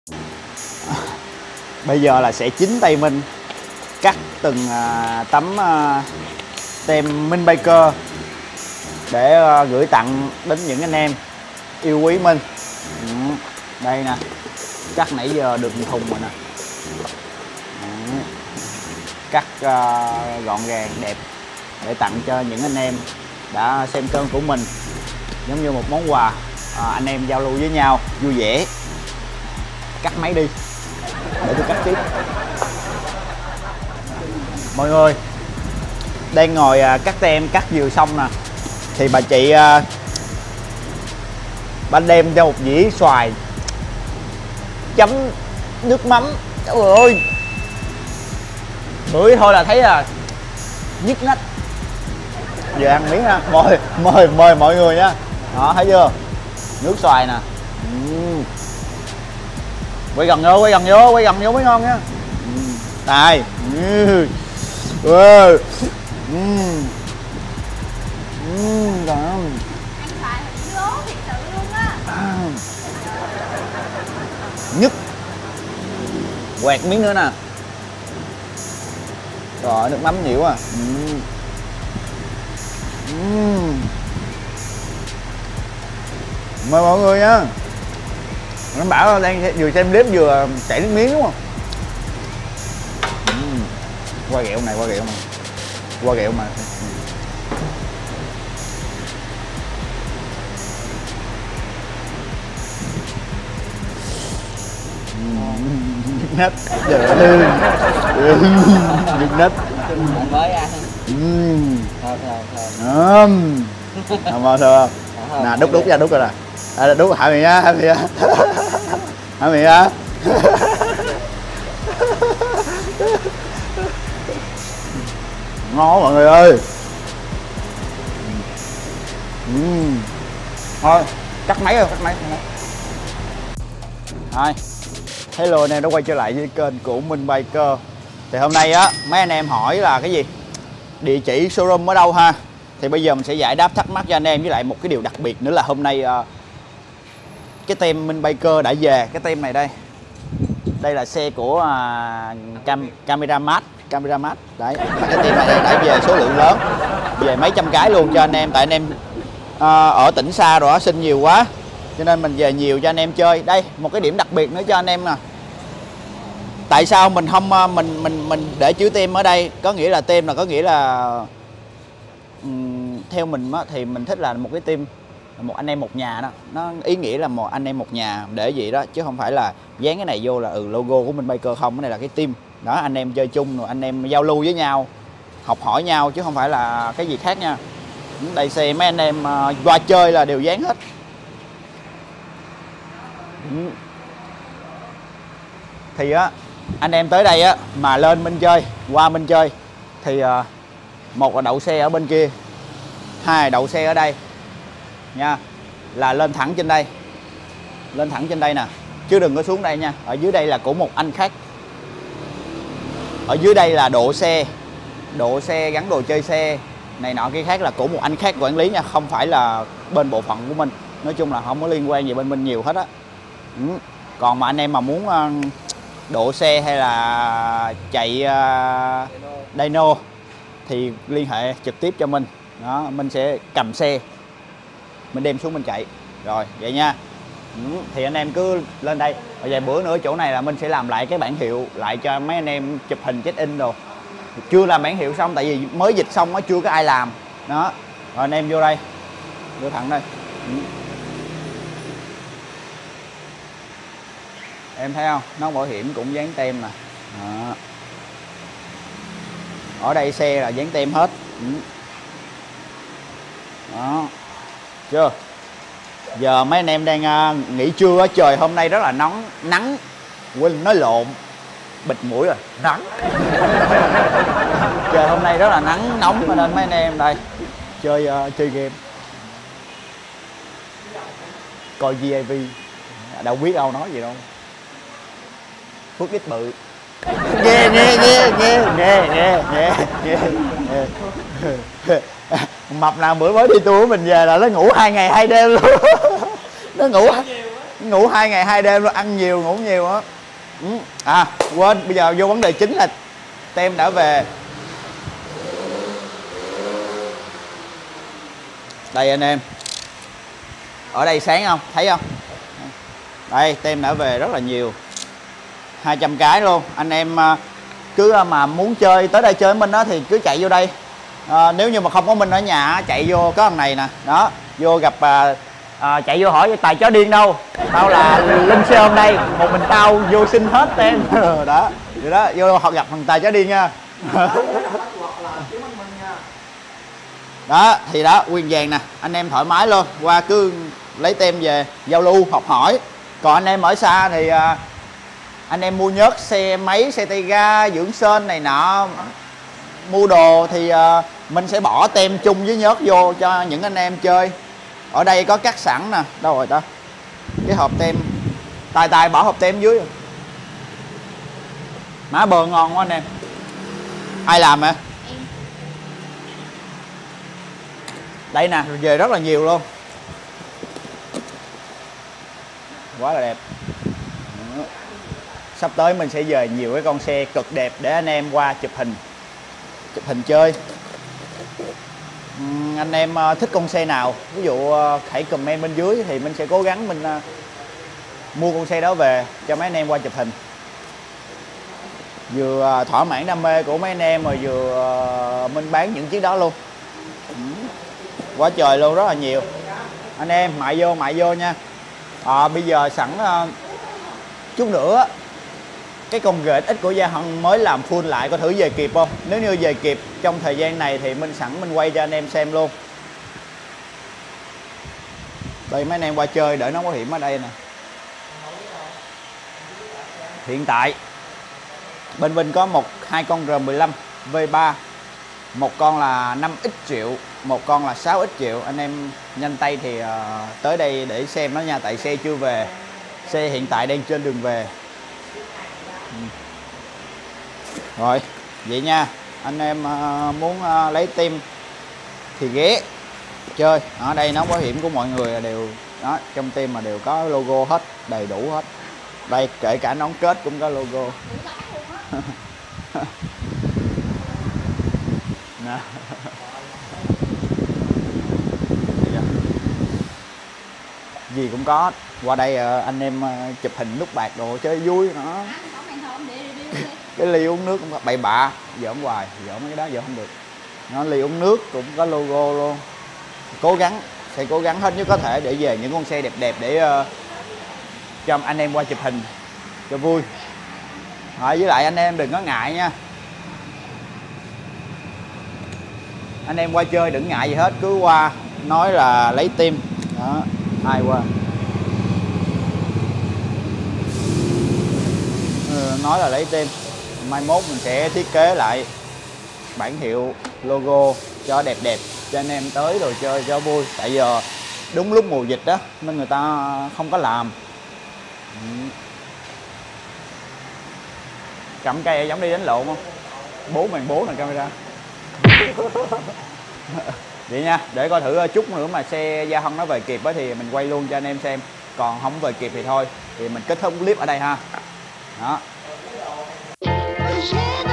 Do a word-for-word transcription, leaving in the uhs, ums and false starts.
Bây giờ là sẽ chính tay Minh cắt từng à, tấm à, tem Minh Baker để à, gửi tặng đến những anh em yêu quý Minh. Ừ, đây nè, cắt nãy giờ được thùng rồi nè. Ừ, cắt à, gọn gàng đẹp để tặng cho những anh em đã xem kênh của mình, giống như một món quà à, anh em giao lưu với nhau vui vẻ. Cắt máy đi để tôi cắt tiếp. Mọi người đang ngồi à, cắt tem cắt vừa xong nè, thì bà chị à, bà đem cho một dĩa xoài chấm nước mắm. Trời ơi, ngửi thôi là thấy là nhức nách. Giờ ăn miếng ha, mời mời mời mọi người nha. Đó, thấy chưa, nước xoài nè. uhm. Quay gần vô, quay gần vô, quay gần vô mới ngon nhá. uhm. Đây. uhm. Wow. uhm. uhm. Trời ơi. Ăn xoài thì lố thiệt sự luôn á. À. Nhức. Quẹt miếng nữa nè. Rồi, nước mắm nhiều à. uhm. Uhm. Mời mọi người nha. Nó bảo đang vừa xem clip vừa chảy nước miếng đúng không? uhm. Qua ghẹo này, qua ghẹo này, qua ghẹo mà. Nhức nách. Trời ơi. Nhức nách. Mới ăn. Uhm. Thơm thơm thơm. Thơm không thơm? Nè, đút đút ra, đút ra nè. À, đút hạ miệng á, hạ miệng á. Hạ miệng á. Ngon mọi người ơi. uhm. Thôi, cắt máy rồi, cắt máy. Thôi, hello anh em đã quay trở lại với kênh của Minh Baker. Thì hôm nay á, mấy anh em hỏi là cái gì? Địa chỉ showroom ở đâu ha? Thì bây giờ mình sẽ giải đáp thắc mắc cho anh em, với lại một cái điều đặc biệt nữa là hôm nay uh, cái tem Minh Baker đã về. Cái tem này đây, đây là xe của uh, cam, camera mát, camera mát đấy. Cái tem này đã về số lượng lớn, về mấy trăm cái luôn cho anh em. Tại anh em uh, ở tỉnh xa rồi đó, xin nhiều quá, cho nên mình về nhiều cho anh em chơi. Đây một cái điểm đặc biệt nữa cho anh em nè. Tại sao mình không mình mình mình để chữ tem ở đây? Có nghĩa là tem là có nghĩa là um, theo mình á, thì mình thích là một cái tem một anh em một nhà đó, nó ý nghĩa là một anh em một nhà để gì đó, chứ không phải là dán cái này vô là ừ logo của Minh Baker không. Cái này là cái team đó, anh em chơi chung rồi anh em giao lưu với nhau, học hỏi nhau, chứ không phải là cái gì khác nha. Đây xe mấy anh em uh, qua chơi là đều dán hết. Thì á, anh em tới đây á mà lên Minh chơi, qua Minh chơi thì uh, một là đậu xe ở bên kia, hai là đậu xe ở đây nha, là lên thẳng trên đây, lên thẳng trên đây nè, chứ đừng có xuống đây nha. Ở dưới đây là của một anh khác, ở dưới đây là độ xe, độ xe gắn đồ chơi xe này nọ kia khác là của một anh khác quản lý nha, không phải là bên bộ phận của mình. Nói chung là không có liên quan gì bên mình nhiều hết á. ừ. Còn mà anh em mà muốn uh, độ xe hay là chạy uh, dyno thì liên hệ trực tiếp cho mình đó, mình sẽ cầm xe mình đem xuống mình chạy rồi vậy nha. ừ. Thì anh em cứ lên đây, và vài bữa nữa chỗ này là mình sẽ làm lại cái bản hiệu lại cho mấy anh em chụp hình check in đồ. Chưa làm bản hiệu xong tại vì mới dịch xong nó chưa có ai làm đó. Rồi anh em vô đây, vô thẳng đây. ừ. Em thấy không, nón bảo hiểm cũng dán tem nè. Đó. Ở đây xe là dán tem hết. ừ. Đó, chưa? Giờ mấy anh em đang uh, nghỉ trưa, trời hôm nay rất là nóng, nắng, quên nói lộn, bịt mũi rồi, nắng. Trời hôm nay rất là nắng nóng, cho nên mấy anh em đây chơi uh, chơi game, coi vê i vê, đâu biết đâu nói gì đâu. Phước ít bự. Nghe nghe nghe nghe nghe nghe nghe nghe. Mập nào bữa mới đi tour của mình về là nó ngủ hai ngày hai đêm luôn. Nó ngủ Ngủ hai ngày hai đêm luôn, ăn nhiều ngủ nhiều á. Ừ. À quên, bây giờ vô vấn đề chính là tem đã về. Đây anh em, ở đây sáng không thấy không, đây tem đã về rất là nhiều, hai trăm cái luôn. Anh em cứ mà muốn chơi tới đây chơi với Minh á thì cứ chạy vô đây. À, nếu như mà không có Minh ở nhà chạy vô có thằng này nè, đó vô gặp à, à, chạy vô hỏi Tài chó điên đâu, tao là Linh xe hôm đây, một mình tao vô xin hết tem. Đó vậy đó, vô họ gặp thằng Tài chó điên nha. Đó thì đó, nguyên vàng nè, anh em thoải mái luôn, qua cứ lấy tem về giao lưu học hỏi. Còn anh em ở xa thì à, anh em mua nhớt xe máy, xe tay ga, dưỡng sên này nọ, mua đồ thì uh, mình sẽ bỏ tem chung với nhớt vô cho những anh em chơi. Ở đây có cắt sẵn nè, đâu rồi ta, cái hộp tem. Tài Tài bỏ hộp tem dưới. Má bơ ngon quá anh em. Ai làm hả? Đây nè, về rất là nhiều luôn, quá là đẹp. Sắp tới mình sẽ về nhiều cái con xe cực đẹp để anh em qua chụp hình chụp hình chơi. uhm, Anh em thích con xe nào ví dụ hãy comment bên dưới thì mình sẽ cố gắng mình uh, mua con xe đó về cho mấy anh em qua chụp hình, vừa uh, thỏa mãn đam mê của mấy anh em mà vừa uh, mình bán những chiếc đó luôn. uhm, Quá trời luôn, rất là nhiều. Anh em mại vô mại vô nha. À, bây giờ sẵn uh, chút nữa cái con G X của Gia Hân mới làm full lại, có thử về kịp không? Nếu như về kịp trong thời gian này thì mình sẵn mình quay cho anh em xem luôn. Đây mấy anh em qua chơi đỡ nón bảo hiểm ở đây nè. Hiện tại bên Vinh có một hai con R mười lăm V ba, một con là năm x triệu, một con là sáu x triệu. Anh em nhanh tay thì uh, tới đây để xem nó nha, tại xe chưa về, xe hiện tại đang trên đường về. Rồi vậy nha, anh em uh, muốn uh, lấy tem thì ghé chơi. Ở đây nón bảo hiểm của mọi người đều đó, trong tem mà đều có logo hết, đầy đủ hết. Đây kể cả nón kết cũng có logo. Nè. Gì cũng có. Qua đây uh, anh em uh, chụp hình nút bạc đồ chơi vui nữa. Cái ly uống nước cũng có bậy bạ, giỡn hoài, giỡn mấy cái đó giờ không được. Nó ly uống nước cũng có logo luôn. Cố gắng, sẽ cố gắng hết nhất có thể để về những con xe đẹp đẹp để uh, cho anh em qua chụp hình cho vui. Rồi, với lại anh em đừng có ngại nha. Anh em qua chơi đừng ngại gì hết, cứ qua nói là lấy tim. Đó, ai qua. Ừ, nói là lấy tim. Mai mốt mình sẽ thiết kế lại bản hiệu logo cho đẹp đẹp cho anh em tới rồi chơi cho vui. Tại giờ đúng lúc mùa dịch đó nên người ta không có làm. Cầm cây giống đi đánh lộn không? Bố màn bố nè camera. Vậy nha, để coi thử chút nữa mà xe Gia Hân nó về kịp á thì mình quay luôn cho anh em xem. Còn không về kịp thì thôi, thì mình kết thúc clip ở đây ha. Đó.